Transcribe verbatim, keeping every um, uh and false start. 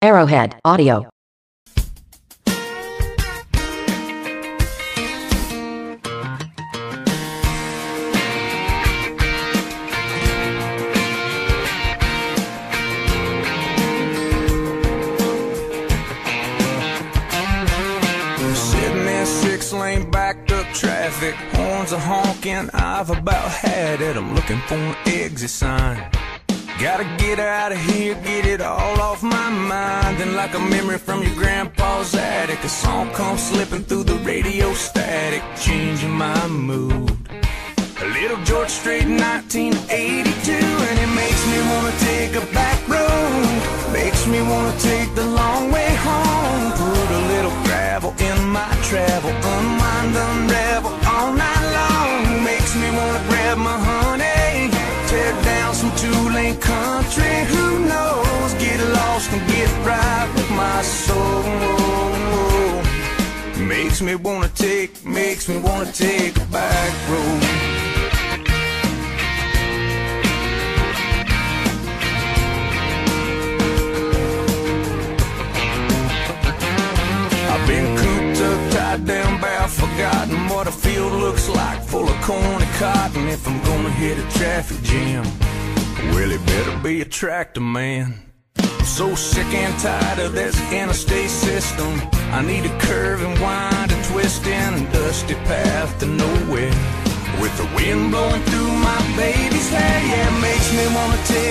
Arrowhead Audio. Lane backed up traffic, horns are honking, I've about had it. I'm looking for an exit sign. Gotta get out of here, get it all off my mind. And like a memory from your grandpa's attic, a song comes slipping through the radio static, changing my mood. A little George Strait, nineteen eighty-two, and it makes me wanna take a back road, makes me wanna take the long way home. Put a little gravel in my travel, unwind, unravel all night long. Makes me wanna grab my honey, tear down some two-lane country. Who knows, get lost and get right with my soul. Makes me wanna take, makes me wanna take a back road. Been cooped up, tied down, bound, forgotten what a field looks like, full of corn and cotton. If I'm gonna hit a traffic jam, well, it better be a tractor man. I'm so sick and tired of this interstate system. I need a curve and wind and twist in a dusty path to nowhere, with the wind blowing through my baby's hair. Yeah, it makes me wanna take